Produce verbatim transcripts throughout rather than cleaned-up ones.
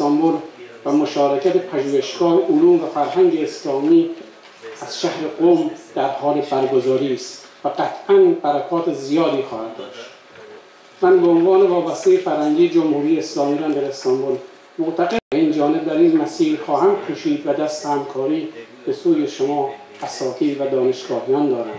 استانبول و مشارکت پژوهشگاه علوم و فرهنگ اسلامی از شهر قم در حال برگزاری است و قطعاً برکات زیادی خواهد داشت. من به عنوان وابسته فرهنگی جمهوری اسلامی ایران در استانبول معتقد این جانب در این مسیر خواهم کوشید و دست همکاری به سوی شما اساتید و دانشگاهیان دارم.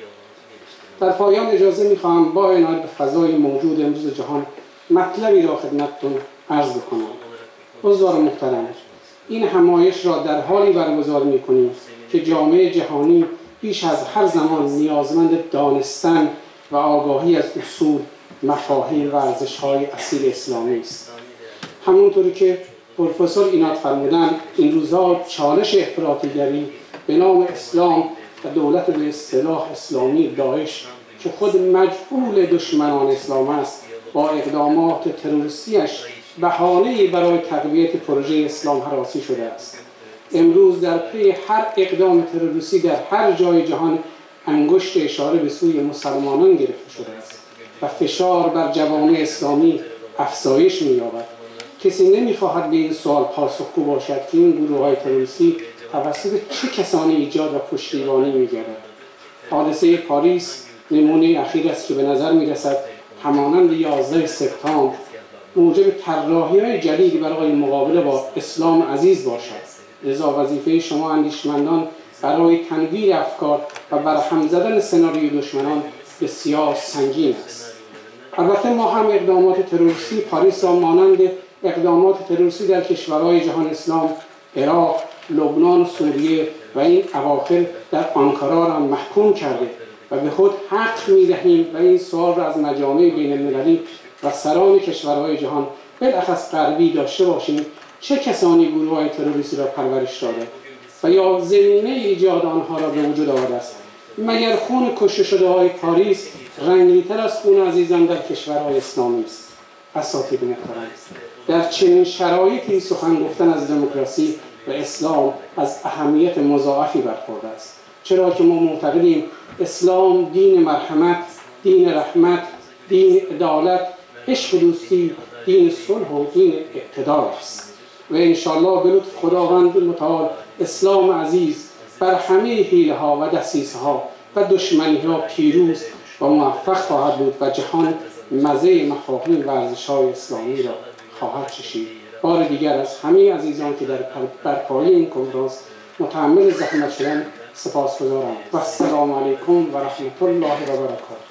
در پایان اجازه می‌خواهم با عنایت به فضای موجود امروز جهان مطلبی را خدمتتون عرض بکنم. حضار محترم، این همایش را در حالی برگزار می‌کنیم که جامعه جهانی بیش از هر زمان نیازمند دانستن و آگاهی از اصول، مفاهیم و ارزش‌های اصیل اسلامی است. همونطوری که پروفسور اینات فرمودند، این روزها چالش افراطیگری به نام اسلام و دولت به اصطلاح اسلامی داعش که خود مجعول دشمنان اسلام است با اقدامات تروریستیش بهانه‌ای برای تقویت پروژه اسلام هراسی شده است. امروز در پی هر اقدام تروریستی در هر جای جهان انگشت اشاره به سوی مسلمانان گرفته شده است و فشار بر جوامع اسلامی افزایش می‌یابد. کسی نمی‌خواهد به این سوال پاسخگو باشد که این گروه‌های تروریستی توسط چه کسانی ایجاد و پشتیبانی می‌گردد. حادثه پاریس نمونه اخیر است که به نظر می‌رسد همانند یازده سپتامبر موجب طراحی‌های جدیدی برای مقابله با اسلام عزیز باشد. لذا وظیفه شما اندیشمندان برای تنویر افکار و برهم زدن سناریوی دشمنان بسیار سنگین است. البته ما هم اقدامات تروریستی پاریس را مانند اقدامات تروریستی در کشورهای جهان اسلام، عراق، لبنان و سوریه و این اواخر در آنکارا را محکوم کرده و به خود حق می‌دهیم و این سوال را از مجامع بین المللی و سران کشورهای جهان بالاخص غربی داشته باشیم چه کسانی گروه‌های تروریستی را پرورش داده و یا زمینه ایجاد آنها را به وجود آورده است. مگر خون کشته شده‌های پاریس رنگین‌تر از خون عزیزان در کشورهای اسلامی است؟ اساتید محترم، در چنین شرایطی سخن گفتن از دموکراسی و اسلام از اهمیت مضاعفی برخورده است، چرا که ما معتقدیم اسلام دین مرحمت، دین رحمت، دین عدالت، عشق و دوستی، دین صلح و دین اقتدار است و انشاءالله به لطف خداوند متعال اسلام عزیز بر همه حیله ها و دسیسه ها و دشمنی ها پیروز و موفق خواهد بود و جهان مزه مفاهیم و ارزش‌های اسلامی را خواهد چشید. بار دیگر از همه عزیزان که در برپایی این کنفرانس متحمل زحمت شدن سپاسگزارم و السلام علیکم و رحمت الله و برکاته.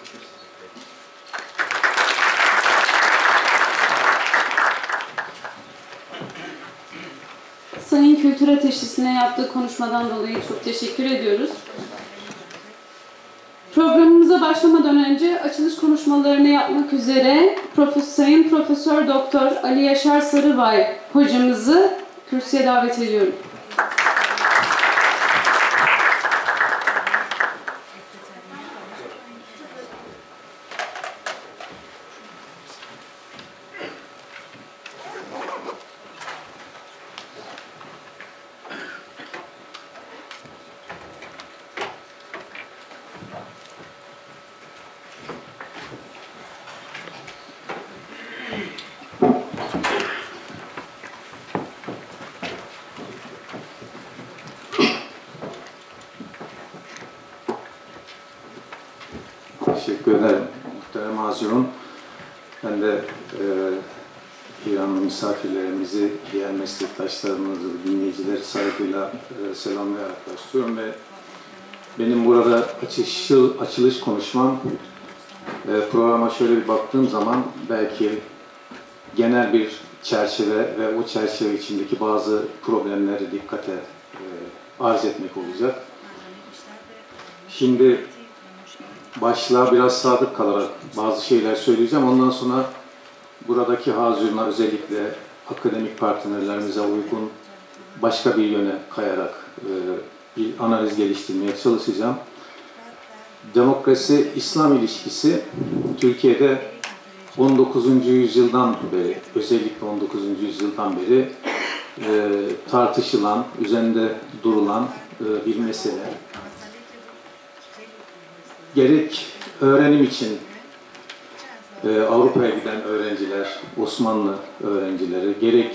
Sayın Kültür Ateşisi'ne yaptığı konuşmadan dolayı çok teşekkür ediyoruz. Programımıza başlamadan önce açılış konuşmalarını yapmak üzere Prof. Sayın Profesör Doktor Ali Yaşar Sarıbay hocamızı kürsüye davet ediyorum. Teşekkür ederim muhterem hazirun. Ben de e, İranlı misafirlerimizi, diğer meslektaşlarımızı, dinleyicileri saygıyla e, selamlayarak başlıyorum ve benim burada açış, açılış konuşmam e, programa şöyle bir baktığım zaman belki genel bir çerçeve ve o çerçeve içindeki bazı problemleri dikkate e, arz etmek olacak. Şimdi başlığa biraz sadık kalarak bazı şeyler söyleyeceğim. Ondan sonra buradaki hazırına özellikle akademik partnerlerimize uygun başka bir yöne kayarak e, bir analiz geliştirmeye çalışacağım. Demokrasi-İslam ilişkisi Türkiye'de on dokuzuncu yüzyıldan beri, özellikle on dokuzuncu yüzyıldan beri e, tartışılan, üzerinde durulan e, bir mesele. Gerek öğrenim için e, Avrupa'ya giden öğrenciler, Osmanlı öğrencileri, gerek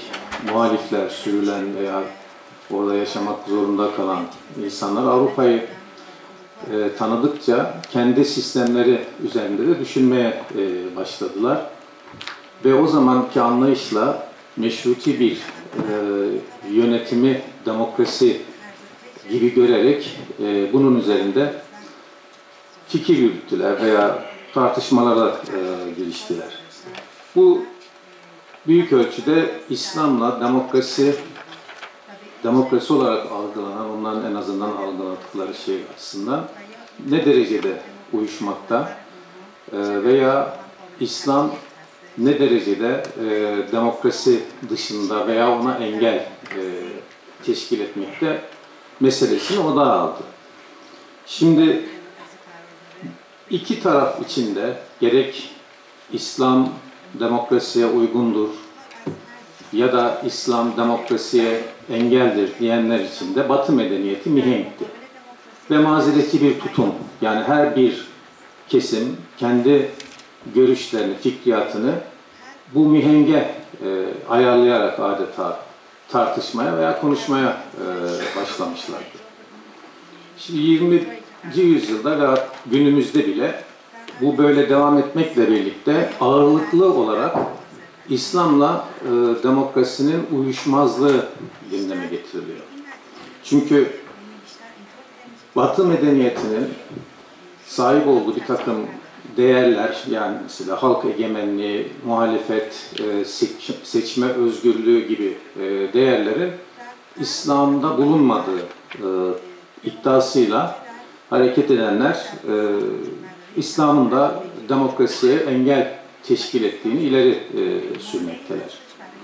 muhalifler, sürülen veya orada yaşamak zorunda kalan insanlar Avrupa'yı e, tanıdıkça kendi sistemleri üzerinde de düşünmeye e, başladılar. Ve o zamanki anlayışla meşruti bir e, yönetimi, demokrasi gibi görerek e, bunun üzerinde fikir yürüttüler veya tartışmalara e, giriştiler. Bu büyük ölçüde İslam'la demokrasi, demokrasi olarak algılanan, onların en azından algıladıkları şey açısından ne derecede uyuşmakta e, veya İslam ne derecede e, demokrasi dışında veya ona engel e, teşkil etmekte meselesini odağa aldı. Şimdi iki taraf içinde gerek İslam demokrasiye uygundur ya da İslam demokrasiye engeldir diyenler için de Batı medeniyeti mihenkti. Ve mazereti bir tutum. Yani her bir kesim kendi görüşlerini, fikriyatını bu mihenge e, ayarlayarak adeta tartışmaya veya konuşmaya e, başlamışlardı. Şimdi yirminci yüzyılda ve günümüzde bile bu böyle devam etmekle birlikte ağırlıklı olarak İslam'la e, demokrasinin uyuşmazlığı gündeme getiriliyor. Çünkü Batı medeniyetinin sahip olduğu bir takım değerler, yani mesela halk egemenliği, muhalefet, e, seç, seçme özgürlüğü gibi e, değerlerin İslam'da bulunmadığı e, iddiasıyla hareket edenler e, İslam'ın da demokrasiye engel teşkil ettiğini ileri e, sürmekteler.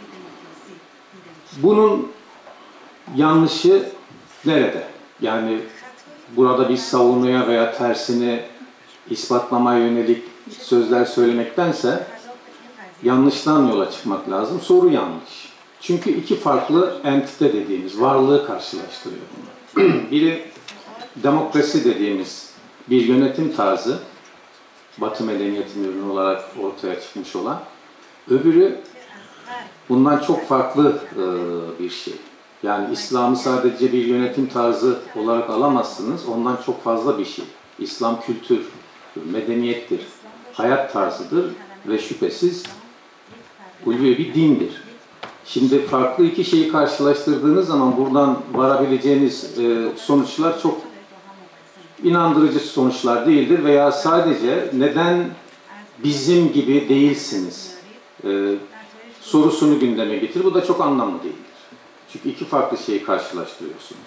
Bunun yanlışı nerede? Yani burada bir savunuya veya tersini ispatlamaya yönelik sözler söylemektense yanlıştan yola çıkmak lazım. Soru yanlış. Çünkü iki farklı entite dediğimiz varlığı karşılaştırıyor bunlar. Biri demokrasi dediğimiz bir yönetim tarzı, Batı medeniyetinin ürünü olarak ortaya çıkmış olan. Öbürü bundan çok farklı e, bir şey. Yani İslam'ı sadece bir yönetim tarzı olarak alamazsınız. Ondan çok fazla bir şey. İslam kültür, medeniyettir, hayat tarzıdır ve şüphesiz ulvi bir dindir. Şimdi farklı iki şeyi karşılaştırdığınız zaman buradan varabileceğiniz e, sonuçlar çok inandırıcı sonuçlar değildir veya sadece neden bizim gibi değilsiniz e, sorusunu gündeme getirir. Bu da çok anlamlı değildir. Çünkü iki farklı şeyi karşılaştırıyorsunuz.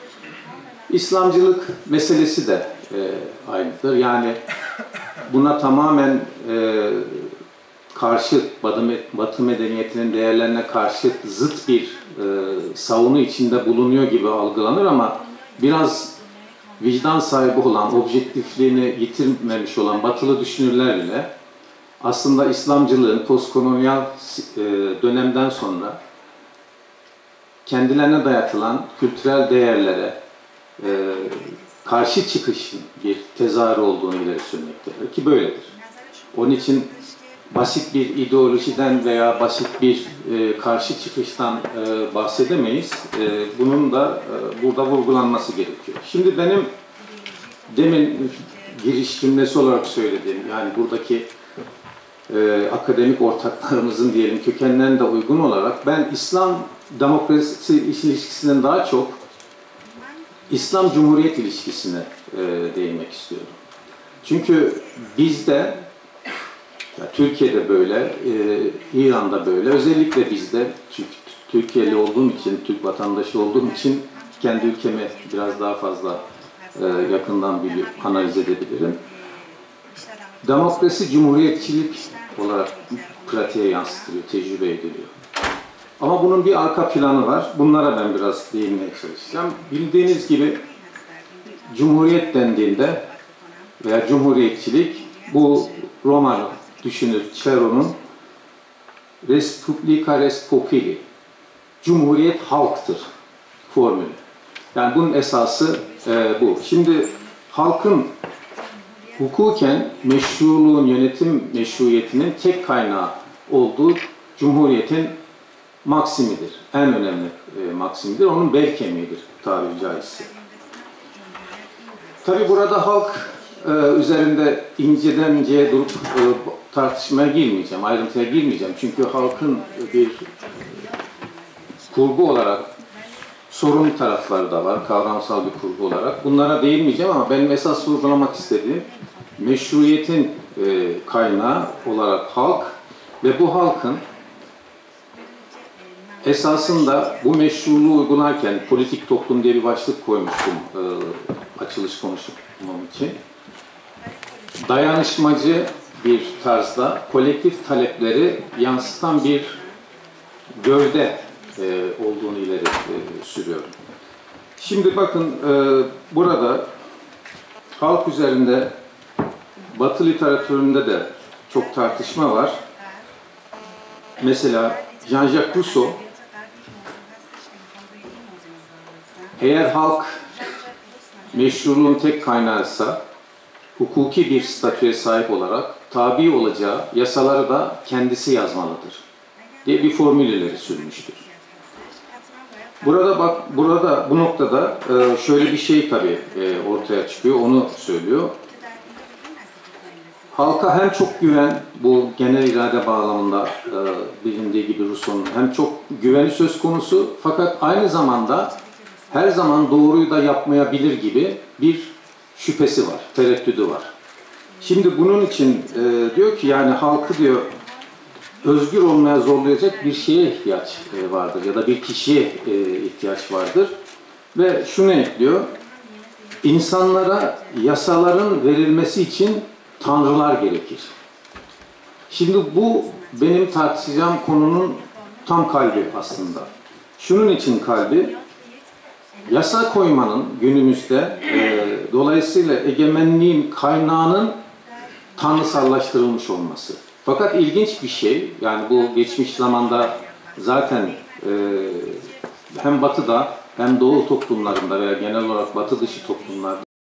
İslamcılık meselesi de e, aynıdır. Yani buna tamamen e, karşı, Batı medeniyetinin değerlerine karşı zıt bir e, savunu içinde bulunuyor gibi algılanır ama biraz vicdan sahibi olan, objektifliğini yitirmemiş olan batılı düşünürler bile aslında İslamcılığın postkolonyal e, dönemden sonra kendilerine dayatılan kültürel değerlere e, karşı çıkışın bir tezahürü olduğunu ileri sürmektedir ki böyledir. Onun için basit bir ideolojiden veya basit bir e, karşı çıkıştan e, bahsedemeyiz. E, bunun da e, burada vurgulanması gerekiyor. Şimdi benim demin giriş cümlesi olarak söylediğim, yani buradaki e, akademik ortaklarımızın diyelim kökenlerine de uygun olarak ben İslam demokrasi ilişkisinden daha çok İslam Cumhuriyet ilişkisine e, değinmek istiyorum. Çünkü bizde, ya Türkiye'de böyle, e, İran'da böyle, özellikle bizde, çünkü Türkiye'li olduğum için, Türk vatandaşı olduğum için kendi ülkemi biraz daha fazla e, yakından biliyor, analiz edebilirim. Demokrasi, cumhuriyetçilik olarak pratiğe yansıtılıyor, tecrübe ediliyor. Ama bunun bir arka planı var. Bunlara ben biraz değinmeye çalışacağım. Bildiğiniz gibi Cumhuriyet dendiğinde veya Cumhuriyetçilik, bu Romalı düşünür Cicero'nun Res Publica Res Populi, Cumhuriyet halktır formülü. Yani bunun esası e, bu. Şimdi halkın hukuken meşruluğun, yönetim meşruiyetinin tek kaynağı olduğu Cumhuriyet'in maksimidir. En önemli e, maksimidir. Onun bel kemiğidir tabiri caizse. Tabi burada halk e, üzerinde inceden inceye durup e, tartışmaya girmeyeceğim, ayrıntıya girmeyeceğim. Çünkü halkın bir kurgu olarak sorun tarafları da var, kavramsal bir kurgu olarak. Bunlara değinmeyeceğim ama benim esas vurgulamak istediğim meşruiyetin e, kaynağı olarak halk ve bu halkın esasında bu meşruluğu uygularken politik toplum diye bir başlık koymuştum e, açılış konuşmam için. Dayanışmacı bir tarzda kolektif talepleri yansıtan bir gövde e, olduğunu ileri e, sürüyorum. Şimdi bakın e, burada halk üzerinde Batı literatüründe de çok tartışma var. Mesela Jean-Jacques Rousseau, eğer halk meşruluğun tek kaynağıysa, hukuki bir statüye sahip olarak tabi olacağı yasaları da kendisi yazmalıdır diye bir formül ileri sürmüştür. Burada bak, burada bu noktada şöyle bir şey tabii ortaya çıkıyor, onu söylüyor. Halka hem çok güven, bu genel irade bağlamında e, bilindiği gibi Rousseau'nun hem çok güveni söz konusu fakat aynı zamanda her zaman doğruyu da yapmayabilir gibi bir şüphesi var, tereddüdü var. Şimdi bunun için e, diyor ki yani halkı diyor özgür olmaya zorlayacak bir şeye ihtiyaç e, vardır ya da bir kişiye e, ihtiyaç vardır ve şunu ekliyor, insanlara yasaların verilmesi için tanrılar gerekir. Şimdi bu benim tartışacağım konunun tam kalbi aslında. Şunun için kalbi, yasa koymanın günümüzde e, dolayısıyla egemenliğin kaynağının tanrısallaştırılmış olması. Fakat ilginç bir şey, yani bu geçmiş zamanda zaten e, hem Batı'da hem Doğu toplumlarında veya genel olarak Batı dışı toplumlarda